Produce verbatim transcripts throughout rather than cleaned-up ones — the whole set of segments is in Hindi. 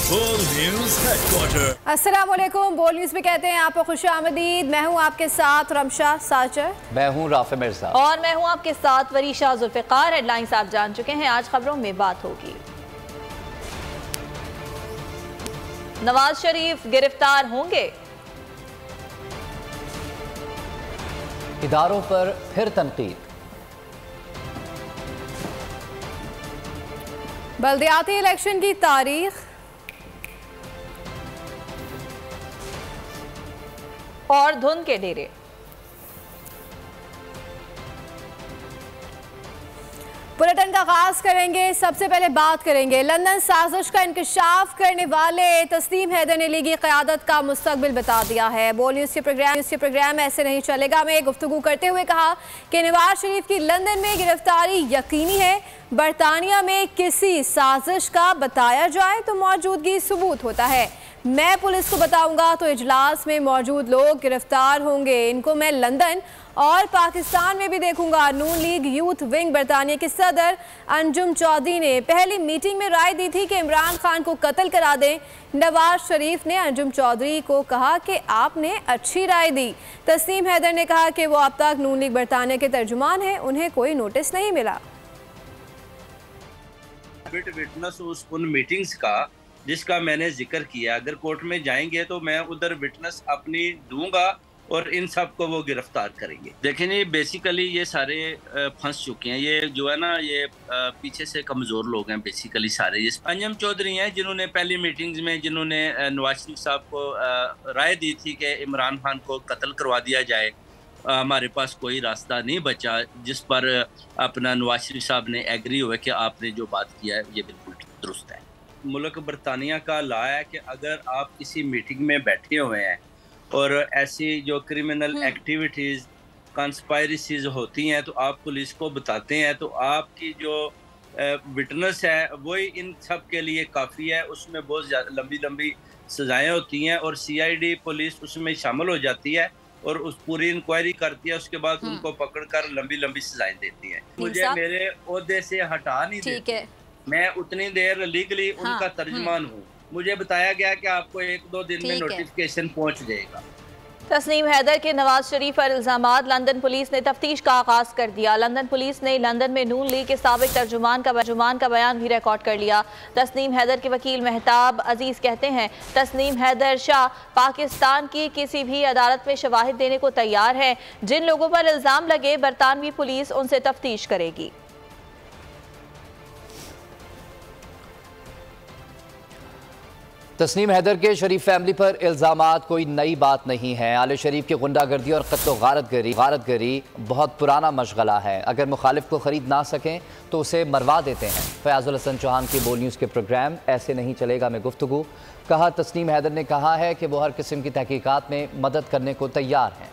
बोल न्यूज हेडक्वार्टर। अस्सलाम वालेकुम। बोल न्यूज में कहते हैं आपको खुशामदीद। मैं हूं आपके साथ रमशा साचर, मैं हूं राफे मिर्जा और मैं हूं आपके साथ वरीशा जुल्फिकार। हेडलाइंस आप जान चुके हैं, आज खबरों में बात होगी। नवाज शरीफ गिरफ्तार होंगे, इदारों पर फिर तनकीद, बल्दियाती इलेक्शन की तारीख और धुंध के डेरे। बुलेटिन का आगाज करेंगे। सबसे पहले बात करेंगे लंदन साजिश का इंकशाफ करने वाले तस्नीम हैदर ने लीगी क़यादत का मुस्तकबिल बता दिया है। बोल न्यूज़ के प्रोग्राम न्यूज़ के प्रोग्राम ऐसे नहीं चलेगा में गुफ्तगू करते हुए कहा कि नवाज शरीफ की लंदन में गिरफ्तारी यकीनी है। बरतानिया में किसी साजिश का बताया जाए तो मौजूदगी सबूत होता है। मैं पुलिस को बताऊंगा तो इजलास में मौजूद लोग गिरफ्तार होंगे। इनको मैं लंदन और पाकिस्तान में भी देखूंगा। नून लीग यूथ विंग बरतानिया के सदर अंजुम चौधरी ने पहली मीटिंग में राय दी थी कि इमरान खान को कत्ल करा दें। नवाज शरीफ ने अंजुम चौधरी को कहा कि आपने अच्छी राय दी। तस्नीम हैदर ने कहा कि वो अब तक नून लीग बरतानिया के तर्जुमान हैं, उन्हें कोई नोटिस नहीं मिला। विटनेस उस उन मीटिंग्स का जिसका मैंने जिक्र किया, अगर कोर्ट में जाएंगे तो मैं उधर विटनेस अपनी दूंगा और इन सब को वो गिरफ्तार करेंगे। देखें जी, बेसिकली ये सारे फंस चुके हैं। ये जो है ना, ये पीछे से कमज़ोर लोग हैं बेसिकली सारे। ये अंजुम चौधरी हैं जिन्होंने पहली मीटिंग्स में जिन्होंने नवाज शरीफ साहब को राय दी थी कि इमरान खान को कत्ल करवा दिया जाए। हमारे पास कोई रास्ता नहीं बचा, जिस पर अपना नवाज शरीफ साहब ने एग्री हुए कि आपने जो बात किया है ये बिल्कुल दुरुस्त है। मुल्क बरतानिया का लॉ है कि अगर आप किसी मीटिंग में बैठे हुए हैं और ऐसी जो क्रिमिनल एक्टिविटीज़ कंस्पायरेसीज होती हैं तो आप पुलिस को बताते हैं तो आपकी जो विटनेस है वही इन सब के लिए काफ़ी है। उसमें बहुत ज़्यादा लंबी लंबी सज़ाएँ होती हैं और सीआईडी पुलिस उसमें शामिल हो जाती है और उस पूरी इंक्वायरी करती है। उसके बाद उनको पकड़कर लंबी लंबी सज़ाएँ देती हैं। मुझे मेरे ओहदे से हटा नहीं देते, मैं उतनी देर लीगली हाँ, उनका तर्जुमान हूँ। मुझे बताया गया कि आपको एक दो दिन में नोटिफिकेशन पहुँच जाएगा। तस्नीम हैदर के नवाज शरीफ पर इल्जामात। लंदन पुलिस ने तफ्तीश का आगाज कर दिया। लंदन पुलिस ने लंदन में नून लीग के साबिक तर्जुमान का तर्जुमान का बयान भी रिकॉर्ड कर लिया। तस्नीम हैदर के वकील मेहताब अजीज कहते हैं तस्नीम हैदर शाह पाकिस्तान की किसी भी अदालत में शवाहिद देने को तैयार है। जिन लोगों पर इल्जाम लगे बरतानवी पुलिस उनसे तफ्तीश करेगी। तस्नीम हैदर के शरीफ फैमिली पर इल्ज़ामात कोई नई बात नहीं है। आले शरीफ की गुंडागर्दी और कत्ल गारतगरी गारतगरी बहुत पुराना मशगला है। अगर मुखालिफ को ख़रीद ना सकें तो उसे मरवा देते हैं। फयाजुल हसन चौहान की बोल न्यूज़ के प्रोग्राम ऐसे नहीं चलेगा में गुफ्तगू। कहा तस्नीम हैदर ने कहा है कि वो हर किस्म की तहकीकात में मदद करने को तैयार हैं।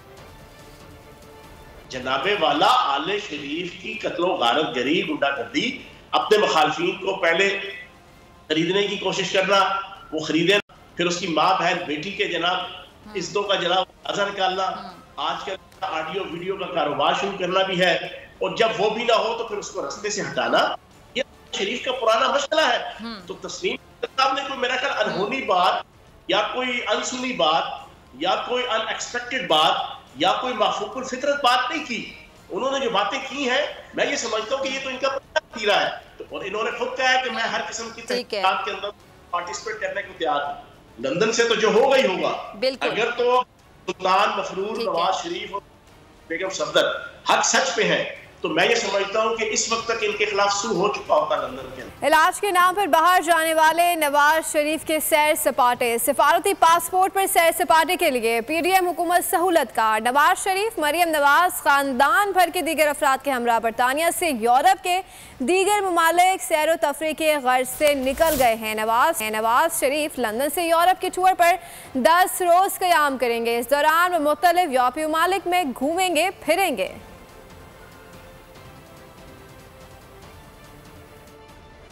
जनाबे वाला आले शरीफ की कत्ल गारतगरी गुंडागर्दी, अपने मुखालिफिन को पहले खरीदने की कोशिश करना, वो खरीदे, फिर उसकी माँ बहन बेटी के जनाब इज्जतों का जनाब अजर निकालना, आजकल ऑडियो वीडियो का कारोबार शुरू करना भी है। और जब वो भी ना हो तो फिर उसको रास्ते से हटाना, ये शरीफ का पुराना मसला है। तो तस्लीम साहब ने कोई मेरा ख्याल अनहोनी बात या कोई अनसुनी बात या कोई अनएक्सपेक्टेड बात या कोई माफूकुल फितरत बात नहीं की। उन्होंने जो बातें की हैं मैं ये समझता हूँ कि ये तो इनका तीरा है। तो और इन्होंने खुद कहा है कि मैं हर किस्म की तहकीकात के अंदर पार्टिसिपेट करने को तैयार हूँ। लंदन से तो जो होगा ही होगा। अगर तो सुल्तान मफरूर नवाज शरीफ और बेगम सफदर हक सच पे है तो मैं ये समझता हूँ कि इस वक्त तक इनके खिलाफ सू हो चुका होता लंदन के अंदर। इलाज के नाम पर बाहर जाने वाले नवाज शरीफ के सैर सपाटे। सिफारती पासपोर्ट पर सैर सपाटे के लिए पीडीएम हुकूमत सहूलत का। नवाज शरीफ, मरियम नवाज, खानदान भर के दीगर अफराद के हमरा बरतानिया से यूरोप के दीगर ममालिक सैर तफरी के गर्ज से निकल गए हैं। नवाज नवाज शरीफ लंदन से यूरोप के टूर पर दस रोज क़याम करेंगे। इस दौरान वो मुख्तलिफ यूरोपीय ममालिक में घूमेंगे फिरेंगे।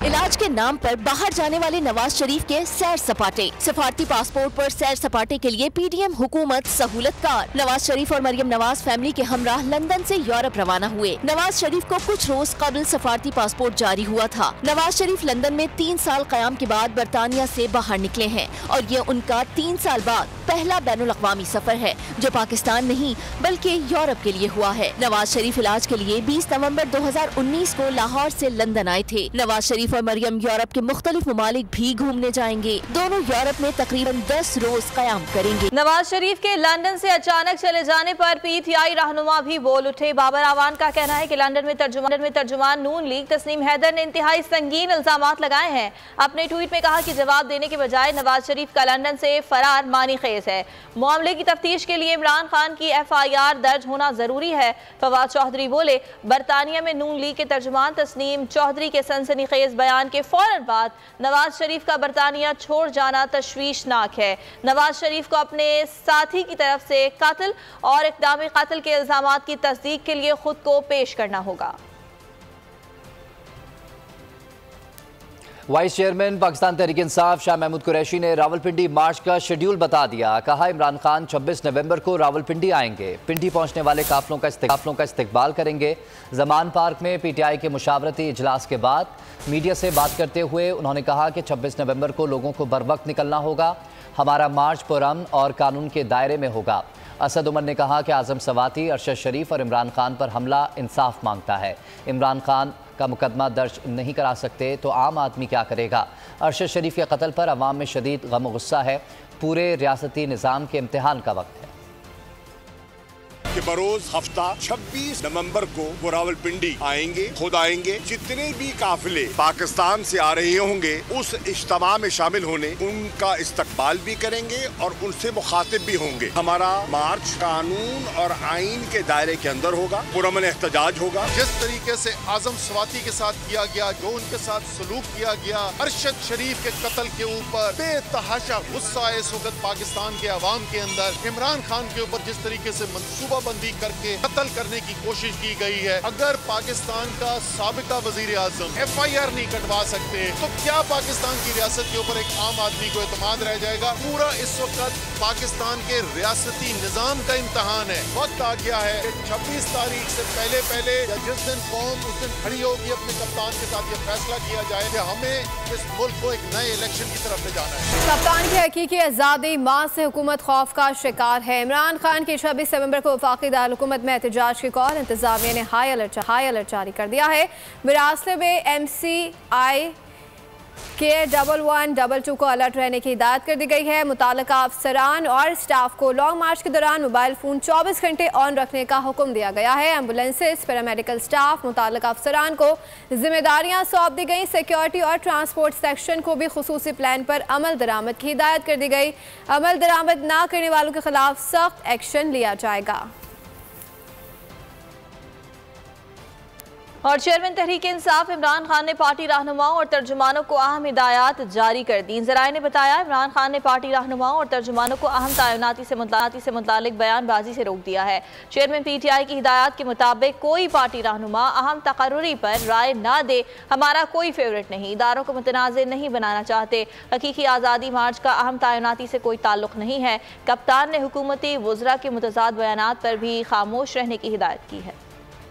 इलाज के नाम पर बाहर जाने वाले नवाज शरीफ के सैर सपाटे। सफारती पासपोर्ट पर सैर सपाटे के लिए पीडीएम हुकूमत सहूलतकार। नवाज शरीफ और मरियम नवाज फैमिली के हमराह लंदन से यूरोप रवाना हुए। नवाज शरीफ को कुछ रोज कबल सफारती पासपोर्ट जारी हुआ था। नवाज शरीफ लंदन में तीन साल कयाम के बाद बरतानिया से बाहर निकले हैं और ये उनका तीन साल बाद पहला बैनुल अक़वामी सफर है जो पाकिस्तान नहीं बल्कि यूरोप के लिए हुआ है। नवाज शरीफ इलाज के लिए बीस नवंबर दो हजार उन्नीस को लाहौर से लंदन आए थे। नवाज शरीफ और मरियम यूरोप के मुख्तलिफ ममालिक भी घूमने जाएंगे। दोनों यूरोप में तकरीबन दस रोज कयाम करेंगे। नवाज शरीफ के लंदन से अचानक चले जाने पर पीटीआई रहनुमा भी बोल उठे। बाबर आवान का कहना है कि लंदन में तर्जुमान में तर्जुमान नून लीग तस्नीम हैदर ने इंतहाई संगीन इल्जामात लगाए हैं। अपने ट्वीट में कहा कि जवाब देने के बजाय नवाज शरीफ का लंदन से फरार मानी खेज है। मामले की तफ्तीश के लिए इमरान खान की एफ आई आर दर्ज होना जरूरी है। फवाद चौधरी बोले, बरतानिया में नून लीग के तर्जुमान तस्नीम चौधरी के सनसनीखेज बयान के फौरन बाद नवाज शरीफ का बरतानिया छोड़ जाना तशवीशनाक है। नवाज शरीफ को अपने साथी की तरफ से कत्ल और इक़दाम कत्ल के इल्जामात की तस्दीक के लिए खुद को पेश करना होगा। वाइस चेयरमैन पाकिस्तान तहरीक इंसाफ शाह महमूद कुरैशी ने रावलपिंडी मार्च का शेड्यूल बता दिया। कहा, इमरान खान छब्बीस नवंबर को रावलपिंडी आएंगे। पिंडी पहुंचने वाले काफिलों का काफिलों का इस्तकबाल करेंगे। जमान पार्क में पीटीआई के मुशावरती इजलास के बाद मीडिया से बात करते हुए उन्होंने कहा कि छब्बीस नवंबर को लोगों को बर वक्त निकलना होगा। हमारा मार्च पुरअमन और कानून के दायरे में होगा। असद उमर ने कहा कि आजम सवाती, अरशद शरीफ और इमरान खान पर हमला इंसाफ मांगता है। इमरान खान का मुकदमा दर्ज नहीं करा सकते तो आम आदमी क्या करेगा। अरशद शरीफ के कत्ल पर अवाम में शदीद गम गुस्सा है। पूरे रियासती निज़ाम के इम्तिहान का वक्त है कि बरोज हफ्ता छब्बीस नवंबर को वो रावलपिंडी आएंगे, खुद आएंगे। जितने भी काफिले पाकिस्तान से आ रहे होंगे उस इज्तिमा में शामिल होने उनका इस्तकबाल भी करेंगे और उनसे मुखातिब भी होंगे। हमारा मार्च कानून और आइन के दायरे के अंदर होगा, पुरअमन एहतजाज होगा। जिस तरीके से आजम सवाती के साथ किया गया, जो उनके साथ सलूक किया गया, अरशद शरीफ के कत्ल के ऊपर बेतहाशा गुस्सा है इस वक्त पाकिस्तान के अवाम के अंदर। इमरान खान के ऊपर जिस तरीके से मंसूबा बंदी करके कत्ल करने की कोशिश की गई है। अगर पाकिस्तान का साबिका वजीर आजम एफ आई आर नहीं कटवा सकते तो क्या पाकिस्तान की रियासत के ऊपर एक आम आदमी को एतमाद रह जाएगा। पूरा इस वक्त पाकिस्तान के रियासती निजाम का इम्तहान है। वक्त आ गया है कि छब्बीस तारीख से पहले पहले या जिस दिन कौम उस दिन खड़ी होगी अपने कप्तान के साथ ये फैसला किया जाए कि हमें इस मुल्क को एक नए इलेक्शन की तरफ ले जाना है। कप्तान की हकीकी आज़ादी माँ से हुकूमत खौफ का शिकार है। इमरान खान की छब्बीस नवंबर को वफाकी दारुल-हुकूमत में एहतजाज की कॉल इंतजामिया ने हाई अलर्ट हाई अलर्ट जारी कर दिया है। बिरासले में एम सी आई के डबल वन डबल टू को अलर्ट रहने की हिदायत कर दी गई है। मुताल्लिका अफसरान और स्टाफ को लॉन्ग मार्च के दौरान मोबाइल फ़ोन चौबीस घंटे ऑन रखने का हुक्म दिया गया है। एम्बुलेंसेस, पैरामेडिकल स्टाफ, मुताल्लिका अफसरान को जिम्मेदारियां सौंप दी गई। सिक्योरिटी और ट्रांसपोर्ट सेक्शन को भी खुसूसी प्लान पर अमल दरामद की हिदायत कर दी गई। अमल दरामद न करने वालों के खिलाफ सख्त एक्शन लिया जाएगा। और चेयरमैन तहरीक इंसाफ इमरान खान ने पार्टी रहनुमाओं और तर्जुमानों को अहम हिदायत जारी कर दी। ज़राए ने बताया, इमरान खान ने पार्टी रहनुमाओं और तर्जुमानों को अहम तैनाती से मुतानाती से मुतालिक बयानबाजी से रोक दिया है। चेयरमैन पी टी आई की हिदायत के मुताबिक कोई पार्टी रहनुमा अहम तकर्रुरी पर राय ना दे। हमारा कोई फेवरेट नहीं, इदारों को मुतनाज़िर नहीं बनाना चाहते। हकीकी आज़ादी मार्च का अहम तैनाती से कोई ताल्लुक नहीं है। कप्तान ने हुकूमती वज़रा के मुतज़ाद बयानात पर भी खामोश रहने की हिदायत की है।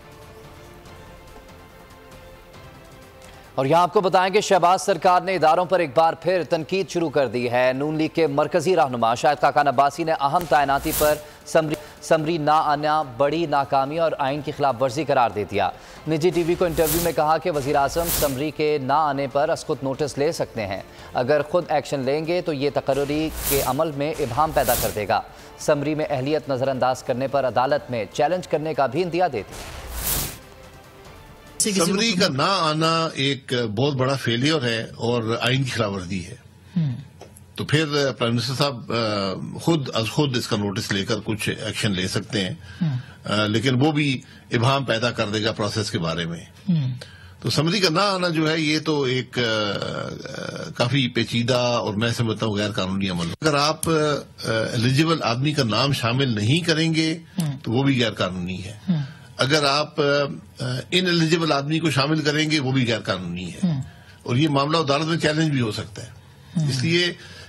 और यहाँ आपको बताएं कि शहबाज सरकार ने इदारों पर एक बार फिर तनकीद शुरू कर दी है। नून लीग के मरकजी रहनुमा शाहिद खाकान अब्बासी ने अहम तैनाती पर समरी समरी ना आना बड़ी नाकामी और आइन की खिलाफ वर्जी करार दे दिया। निजी टीवी को इंटरव्यू में कहा कि वज़ीर आज़म समरी के ना आने पर असखुद नोटिस ले सकते हैं। अगर खुद एक्शन लेंगे तो ये तकर्री के अमल में इबहम पैदा कर देगा। समरी में अहलियत नज़रअंदाज करने पर अदालत में चैलेंज करने का भी इंदिया दे दिया। समरी का ना आना एक बहुत बड़ा फेलियर है और आइन की खिलाफ वर्जी है। तो फिर प्राइम मिनिस्टर साहब खुद अज खुद इसका नोटिस लेकर कुछ एक्शन ले सकते हैं, आ, लेकिन वो भी इबहम पैदा कर देगा प्रोसेस के बारे में। तो समरी का ना आना जो है ये तो एक आ, आ, काफी पेचीदा और मैं समझता हूँ गैर कानूनी अमल। अगर आप एलिजिबल आदमी का नाम शामिल नहीं करेंगे तो वो भी गैर कानूनी है। अगर आप इन एलिजिबल आदमी को शामिल करेंगे वो भी गैर कानूनी है। और ये मामला अदालत में चैलेंज भी हो सकता है। इसलिए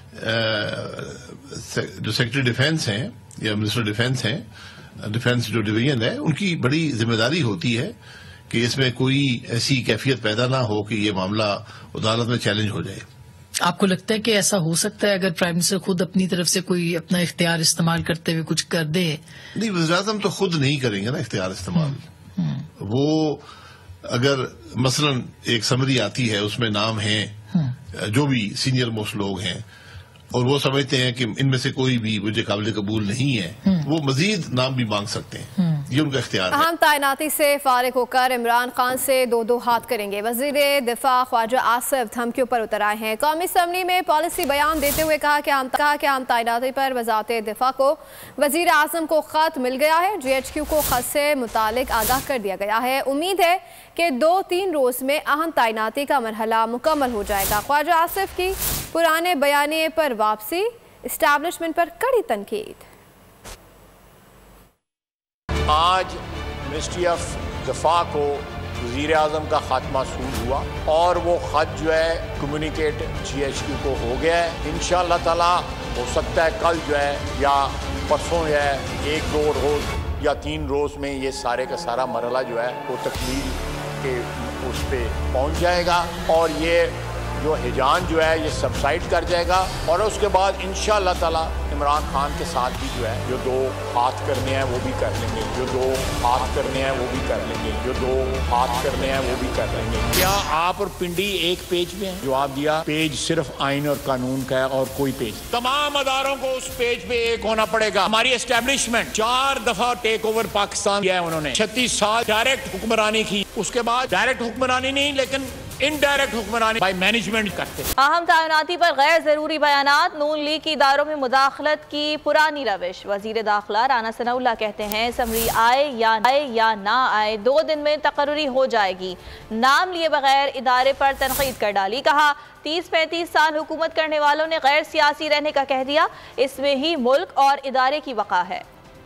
जो सेक्रेटरी डिफेंस हैं या मिनिस्टर डिफेंस हैं, डिफेंस जो डिवीजन है, उनकी बड़ी जिम्मेदारी होती है कि इसमें कोई ऐसी कैफियत पैदा ना हो कि ये मामला अदालत में चैलेंज हो जाए। आपको लगता है कि ऐसा हो सकता है अगर प्राइम मिनिस्टर खुद अपनी तरफ से कोई अपना इख्तियार इस्तेमाल करते हुए कुछ कर दे? नहीं, वज़ीर-ए-आज़म तो खुद नहीं करेंगे ना इख्तियार इस्तेमाल। वो अगर मसलन एक समरी आती है, उसमें नाम है जो भी सीनियर मोस्ट लोग हैं और वो समझते हैं कि इनमें से कोई भी मुझे काबिल कबूल नहीं है, वो मजीद नाम भी मांग सकते हैं, ये उनका इख्तियार है। अहम तैनाती से फारिग होकर इमरान खान से दो दो हाथ करेंगे। वजीर दिफा ख्वाजा आसिफ धमकियों पर उतर आए हैं। कौमी असम्बली में पॉलिसी बयान देते हुए कहा कि हम कहा कि हम तैनाती पर वजारत दिफा को वजीर आजम को खत मिल गया है। जी एच क्यू को खत से मुतालिक आगाह कर दिया गया है। उम्मीद है कि दो तीन रोज में अहम तैनाती का मरहला मुकम्मल हो जाएगा। ख्वाजा आसिफ की पुराने बयानिए पर वापसी, इस्टेब्लिशमेंट पर कड़ी तनकीद। आज मिनिस्ट्री ऑफ दफा को वज़ीर आज़म का ख़त मौसूल हुआ और वो ख़त जो है कम्युनिकेट जी एच क्यू को हो गया है। इंशाअल्लाह ताला हो सकता है कल जो है या परसों जो है एक दो रोज़ या तीन रोज़ में ये सारे का सारा मरहला जो है वो तकमील के उस पर पहुँच जाएगा और ये जो हिजान जो है ये सबसाइड कर जाएगा और उसके बाद इंशाअल्लाह ताला इमरान खान के साथ भी जो है जो दो हाथ करने हैं वो भी कर लेंगे, जो दो हाथ करने हैं वो भी कर लेंगे, जो दो हाथ करने हैं वो भी कर लेंगे। क्या आप और पिंडी एक पेज में है? जवाब दिया, पेज सिर्फ आइन और कानून का है और कोई पेज। तमाम अदारों को उस पेज पे एक होना पड़ेगा। हमारी एस्टेब्लिशमेंट चार दफा टेक ओवर पाकिस्तान किया है उन्होंने, छत्तीस साल डायरेक्ट हुक्मरानी की, उसके बाद डायरेक्ट हुक्मरानी नहीं लेकिन इनडायरेक्ट हुक्मरानी बाय मैनेजमेंट करते। अहम तैनाती पर गैर जरूरी बयानात, नून लीग की इदारों में मुदाखलत की पुरानी रविश। वजीर दाखिला राना सनाउल्लाह कहते हैं समरी आए या आए या ना आए दो दिन में तकर्री हो जाएगी। नाम लिए बगैर इदारे पर तनकीद कर डाली। कहा तीस पैंतीस साल हुकूमत करने वालों ने गैर सियासी रहने का कह दिया, इसमें ही मुल्क और इदारे की वक़ा है।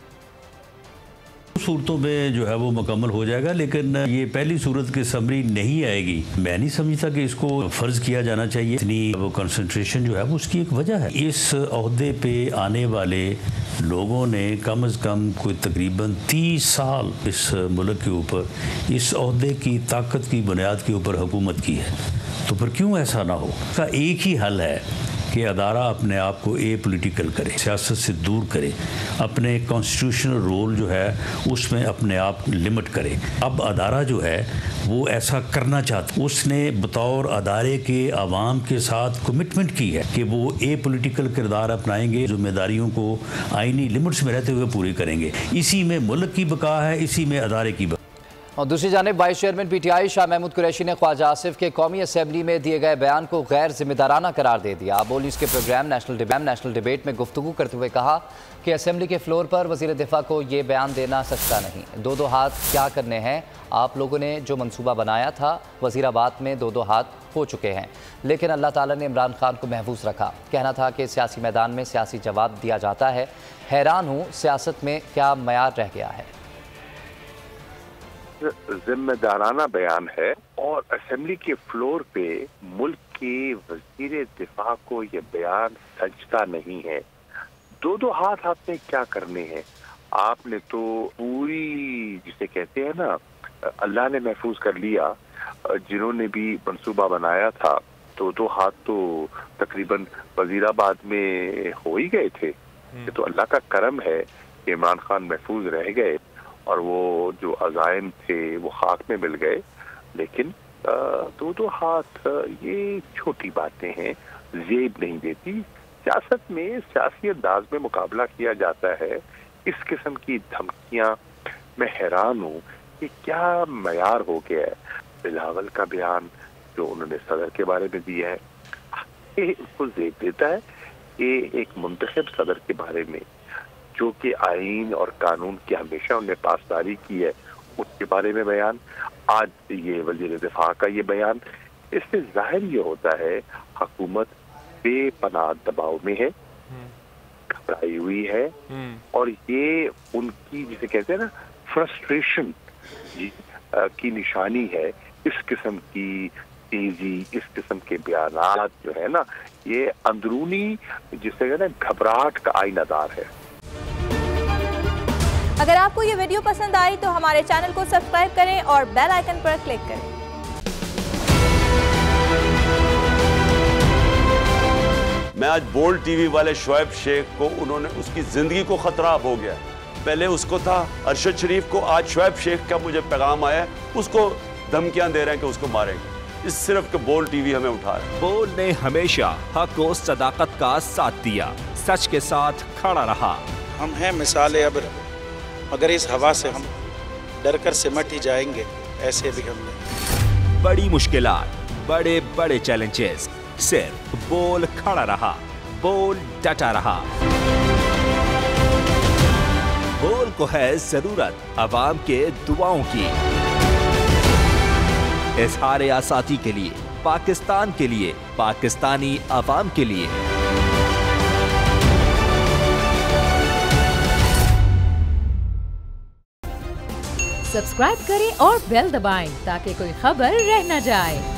सूरतों में जो है वो मुकम्मल हो जाएगा, लेकिन ये पहली सूरत की समरी नहीं आएगी। मैं नहीं समझता कि इसको फ़र्ज़ किया जाना चाहिए। इतनी वो कंसंट्रेशन जो है वो उसकी एक वजह है। इस ओहदे पे आने वाले लोगों ने कम अज़ कम कोई तकरीबन तीस साल इस मुल्क के ऊपर इस ओहदे की ताकत की बुनियाद के ऊपर हुकूमत की है, तो फिर क्यों ऐसा ना हो? इसका एक ही हल है कि अदारा अपने आप को ए पोलिटिकल करे, सियासत से दूर करे, अपने कॉन्स्टिट्यूशनल रोल जो है उसमें अपने आप लिमिट करे। अब अदारा जो है वो ऐसा करना चाहता, उसने बतौर अदारे के आवाम के साथ कमिटमेंट की है कि वो ए पोलिटिकल किरदार अपनाएंगे, जिम्मेदारियों को आइनी लिमिट्स में रहते हुए पूरी करेंगे। इसी में मुल्क की बका है, इसी में अदारे की बका। और दूसरी जानिब vice chairman P T I Shah Mahmood Qureshi ने ख्वाजा आसिफ के कौमी असम्बली में दिए गए बयान को गैर जिम्मेदाराना करार दे दिया। बोल न्यूज़ के programme national debate national debate में गुफ्तगू करते हुए कहा कि असम्बली के फ्लोर पर वज़ीर दिफा को ये बयान देना सच्चा नहीं। दो दो हाथ क्या करने हैं? आप लोगों ने जो मनसूबा बनाया था वज़ीराबाद में दो दो हाथ हो चुके हैं, लेकिन अल्लाह ताला ने इमरान खान को महफूज रखा। कहना था कि सियासी मैदान में सियासी जवाब दिया जाता है। हैरान हूँ सियासत में क्या मयार रह गया है। जिम्मेदाराना बयान है और असेंबली के फ्लोर पे मुल्क के वजीर दिफा को ये बयान सजता नहीं है। दो दो हाथ आपने क्या करने हैं? आपने तो पूरी जिसे कहते हैं ना अल्लाह ने महफूज कर लिया। जिन्होंने भी मंसूबा बनाया था दो दो हाथ तो तकरीबन वजीराबाद में हो ही गए थे। ये तो अल्लाह का करम है कि इमरान खान महफूज रह गए और वो जो अज़ाइम थे वो खाक में मिल गए। लेकिन दो दो हाथ ये छोटी बातें हैं, जेब नहीं देती। सियासत में सियासी अंदाज में मुकाबला किया जाता है। इस किस्म की धमकियां, मैं हैरान हूँ कि क्या मयार हो गया है। बिलावल का बयान जो उन्होंने सदर के बारे में दिया है, ये उसको जेब देता है। ये एक मुंतखब सदर के बारे में जो कि आईन और कानून की हमेशा उन्हें पासदारी की है, उसके बारे में बयान। आज ये वजीर दिफा का ये बयान, इससे जाहिर ये होता है हुकूमत बेपनाह दबाव में है, घबराई हुई है और ये उनकी जिसे कहते हैं ना फ्रस्ट्रेशन की निशानी है। इस किस्म की तेजी, इस किस्म के बयानात जो है ना, ये अंदरूनी जिसे कहते हैं घबराहट का आईनादार है। अगर आपको ये वीडियो पसंद आई तो हमारे चैनल को सब्सक्राइब करें और बेल आइकन पर क्लिक करें। मैं आज बोल्ड टीवी वाले शोएब शेख को, उन्होंने उसकी जिंदगी को खतरा हो गया। पहले उसको था अरशद शरीफ को, आज शोएब शेख का मुझे पैगाम आया है, उसको धमकियां दे रहे हैं कि उसको मारेंगे। इस सिर्फ के बोल्ड टीवी हमें उठा रहा है। बोल्ड ने हमेशा हक और सदाकत का साथ दिया, सच के साथ खड़ा रहा। हम हैं मिसाल अब्र, मगर इस हवा से हम डर कर सिमट ही जाएंगे, ऐसे भी हमने बड़ी मुश्किलात, बड़े बड़े चैलेंजेस, सिर्फ बोल खड़ा रहा, बोल डटा रहा। बोल को है जरूरत अवाम के दुआओं की। इजहार आसाती के लिए, पाकिस्तान के लिए, पाकिस्तानी अवाम के लिए। सब्सक्राइब करें और बेल दबाएं ताकि कोई खबर रह न जाए।